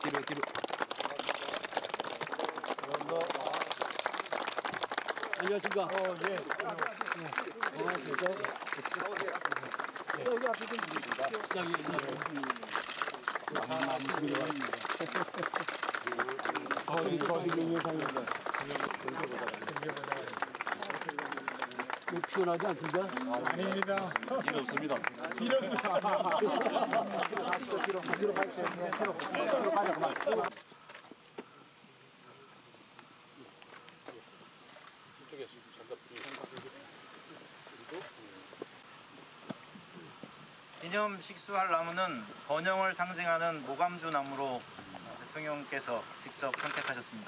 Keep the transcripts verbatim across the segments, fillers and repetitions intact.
뒤로 뒤로. 안녕하십니까. 어, 예. 안녕하십니까. 여기 앞에 좀 시작이 피곤하지 않습니까? 아닙니다. 일 없습니다. 일 없습니다. 이쪽에 잠깐 기념 식수할 나무는 번영을 상징하는 모감주 나무로 대통령께서 직접 선택하셨습니다.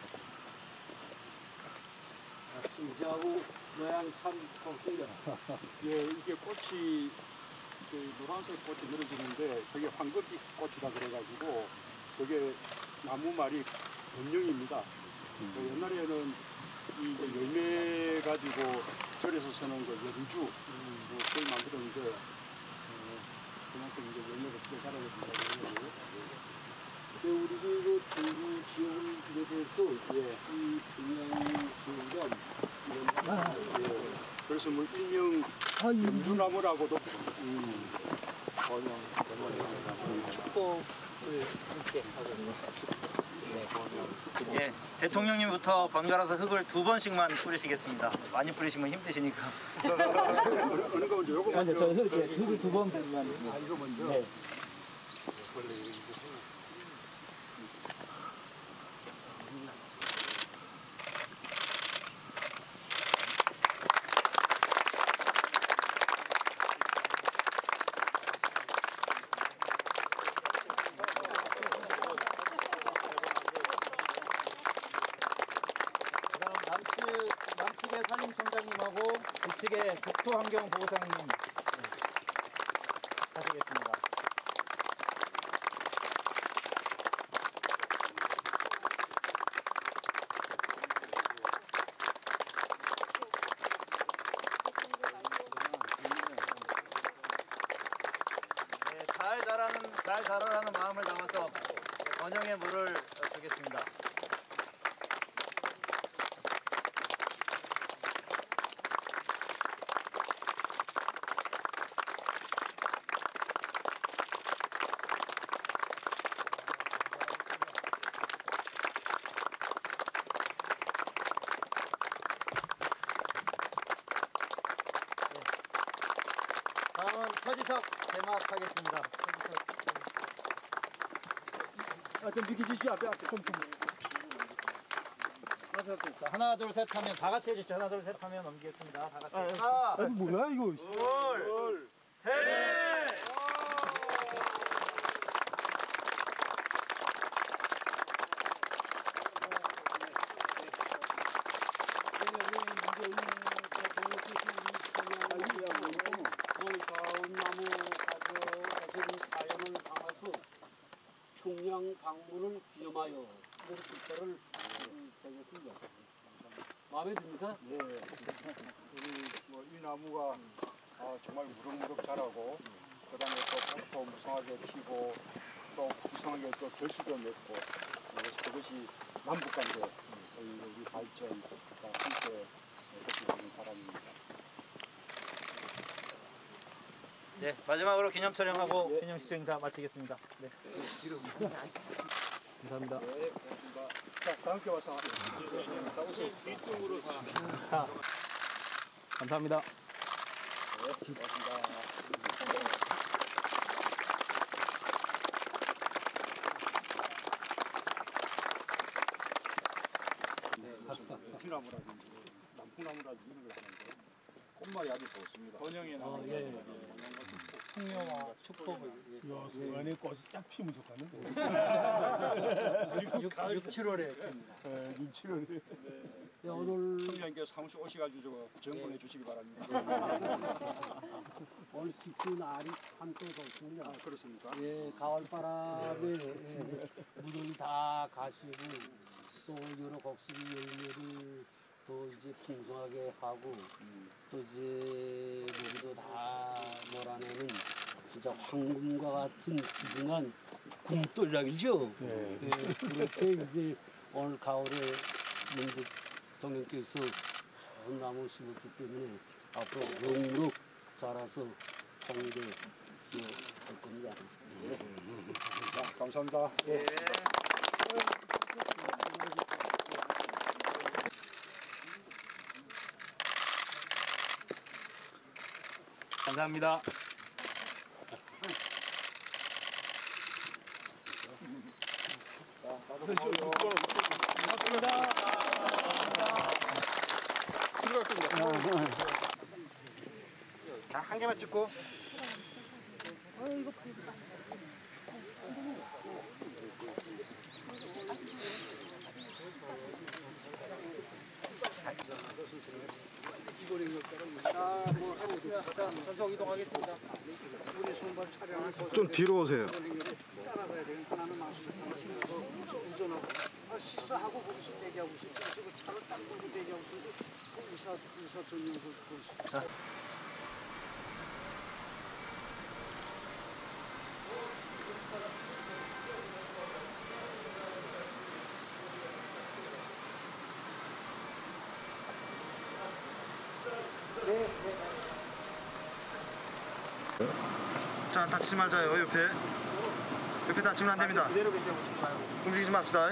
신기하고 모양 참 좋습니다. 예, 이게 꽃이 그 노란색 꽃이 늘어지는데 그게 황금빛 꽃이라 그래가지고 그게 나무 말이 번영입니다. 음. 그 옛날에는 이 이제 열매 가지고 절에서 쓰는 그 연주 음, 뭐 그걸 만들었는데 어, 그만큼 이제 열매가 크게 자라게 된다고 해요. 우리 그 전주 지역을 비롯해서 예, 이 분양 지역은 아, 예. 그래서 뭐 일명 연주나무라고도 음, 번영 예, 대통령님부터 번갈아서 흙을 두 번씩만 뿌리시겠습니다. 많이 뿌리시면 힘드시니까. 어느 거 먼저 요거 먼저. 저 흙을 흙을 두 번 뿌리면 아 이거 먼저. 네. 남측의 산림청장님하고 북측의 국토환경보호사님 하시겠습니다. 네, 잘 자라는 잘 자라라는 마음을 담아서 번영의 물을 주겠습니다. 다음은 터지석 개막하겠습니다. 아, 좀 비켜주시오. 앞에, 앞에 좀, 좀. 자, 하나 둘 셋 하면 다 같이 해주시죠. 하나 둘 셋 하면 넘기겠습니다. 다 같이. 아, 하나, 아, 뭐야, 이거. 둘, 셋. 평양 방문을 기념하여 이런 글자를 새겼습니다. 마음에 듭니까? 네. 뭐, 이 나무가 아, 정말 무럭무럭 자라고, 그 다음에 또 꽃도 무성하게 피고, 또 무성하게 또 결실도 맺고, 그래서 그것이 남북관계, 우리 발전과 함께 덮여지는 바람입니다. 네, 마지막으로 기념 촬영하고 네. 기념 식수 행사 마치겠습니다. 네. 감사합니다. 네, 고맙습니다. 자, 다 함께 와서. 자, 오세요. 뒤쪽으로 가. 자, 감사합니다. 네, 고맙습니다. 네, 티나무라든지 남풍나무라든지 이런 걸 하는데 꽃말이 아주 좋습니다. 번영의 나무. 어, 예, 예. 풍요와 축복을 위해서. 수원에 꽃이 쫙 피면 좋겠는데. 육, 칠월에 네, 육, 칠월에. 네, 오늘 청장님께 사무실 오셔가지고 정봉해 주시기 바랍니다. 오늘 식수 날이 함께 좋습니다. 아, 그렇습니까? 예, 가을바람에 예, 무더위 다 가시고 또 여러 곡식이 열매를 또 이제 풍성하게 하고 음. 또 이제 모기도 다 몰아내는 진짜 황금과 같은 귀중한 굶돌락이죠. 예, 그렇게 이제 오늘 가을에 문 대통령께서 좋은 나무 심었기 때문에 앞으로 영록 자라서 통일에 기여할 겁니다. 예. 자, 감사합니다. 예. 감사합니다. 자, 한 개만 찍고. 전속 이동하겠습니다. 우리 손발 촬영할 좀 뒤로 오세요. 따라가야 돼요. 하나는 마시고 운전하고 아, 식사하고 거기서 대기하고 싶죠. 그리고 차를 딱 끌고 대기하고 있어서 그 의사 의사 전용 그 그. 자, 다치지 말자요, 옆에. 옆에 다치면 안 됩니다. 움직이지 맙시다.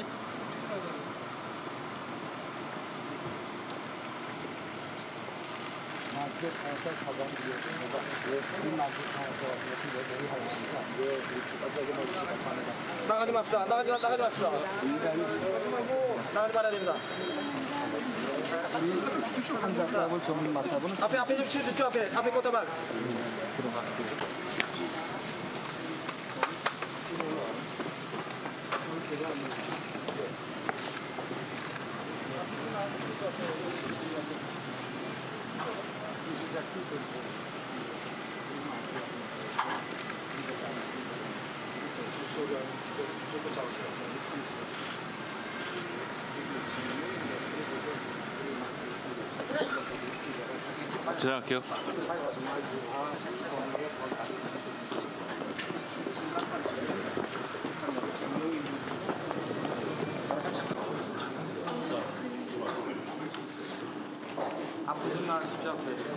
나가지 맙시다. 나가지, 나가지 맙시다. 나가지 말아야 됩니다. 한자값을 전문 맡아보는 앞에, 앞에 좀 치워주십시오. 앞에, 앞에 꽃다발. 제작할게요. 앞에 좀 나와주십시오. 앞에.